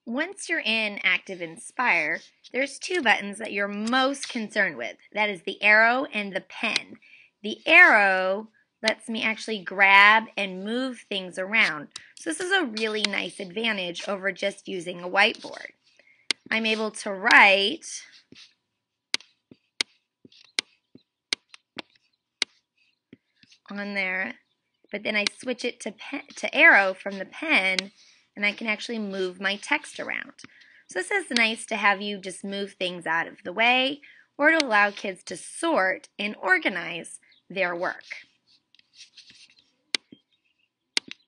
Once you're in Active Inspire, there's two buttons that you're most concerned with. That is the arrow and the pen. The arrow lets me actually grab and move things around. So this is a really nice advantage over just using a whiteboard. I'm able to write on there, but then I switch it to arrow from the pen, and I can actually move my text around. So this is nice to have you just move things out of the way or to allow kids to sort and organize their work.